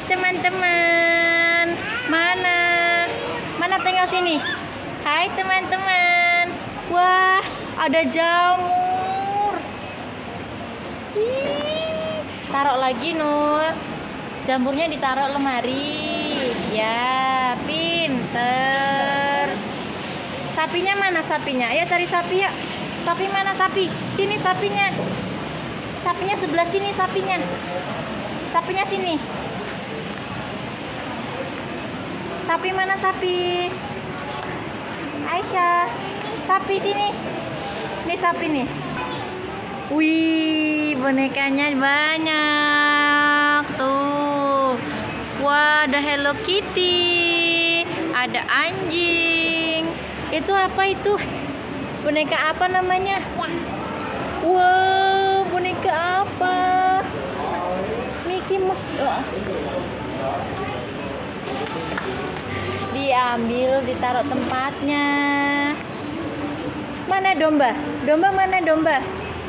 teman-teman. Mana tengok sini. Hai teman-teman. Wah, ada jamur. Taruh lagi, Nur. Jamurnya ditaruh lemari. Ya, pinter. Sapinya mana sapinya? Ayo cari sapi ya. Sapi mana sapi? Sini sapinya. Sapinya sebelah sini sapinya. Sapinya sini. Sapi mana sapi? Aisyah. Sapi sini. Ini sapi nih. Wih, bonekanya banyak tuh. Wah, ada Hello Kitty. Ada anjing. Itu apa itu? Boneka apa namanya? Wow, boneka apa? Mickey Mouse. Diambil, ditaruh tempatnya. Mana domba? Domba mana domba?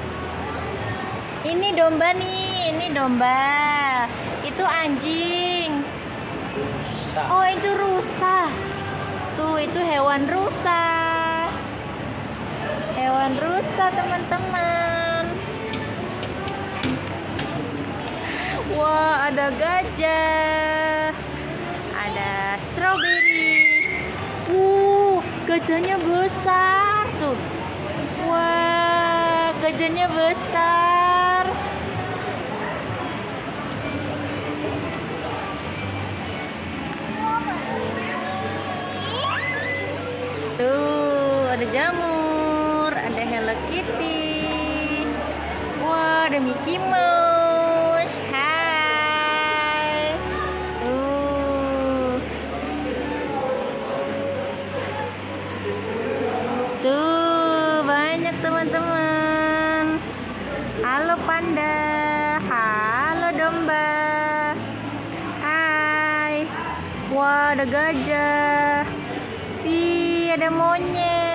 Ini domba nih, ini domba. Itu anjing. Oh, itu rusa. Tuh, itu hewan rusa. Hewan rusa, teman-teman. Wah, ada gajah. Ada strawberry. Gajahnya besar tuh. Wah, gajahnya besar. Tuh, ada jamur, ada Hello Kitty. Wah, ada Mickey Mouse. Hai. Tuh, banyak teman-teman. Halo panda. Halo domba. Hai. Wah, ada gajah. Ih, ada monyet.